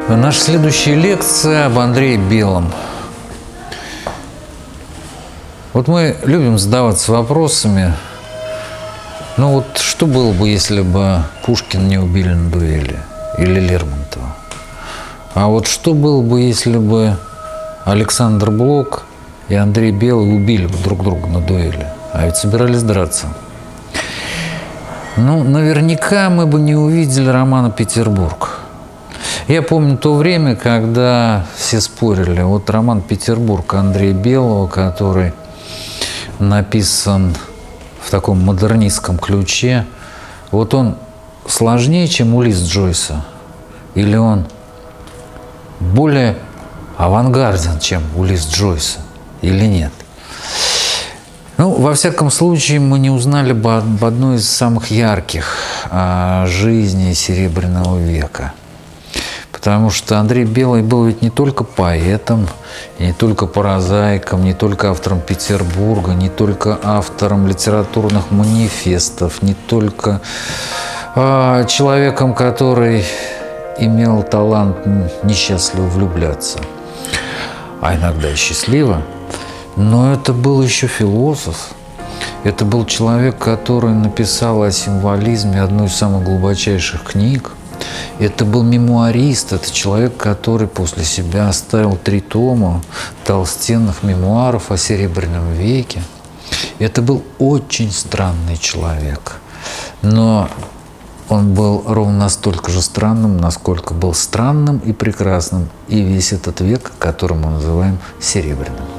Наша следующая лекция об Андрее Белом. Вот мы любим задаваться вопросами, ну вот что было бы, если бы Пушкина не убили на дуэли или Лермонтова? А вот что было бы, если бы Александр Блок и Андрей Белый убили бы друг друга на дуэли? А ведь собирались драться. Ну, наверняка мы бы не увидели романа «Петербург». Я помню то время, когда все спорили. Вот роман «Петербург» Андрея Белого, который написан в таком модернистском ключе, вот он сложнее, чем «Улисс» Джойса? Или он более авангарден, чем «Улисс» Джойса? Или нет? Ну, во всяком случае, мы не узнали бы об одной из самых ярких жизней Серебряного века. Потому что Андрей Белый был ведь не только поэтом, не только прозаиком, не только автором «Петербурга», не только автором литературных манифестов, не только человеком, который имел талант несчастливо влюбляться, а иногда и счастливо. Но это был еще философ. Это был человек, который написал о символизме одну из самых глубочайших книг. Это был мемуарист, это человек, который после себя оставил 3 тома толстенных мемуаров о Серебряном веке. Это был очень странный человек. Но он был ровно настолько же странным, насколько был странным и прекрасным и весь этот век, который мы называем Серебряным.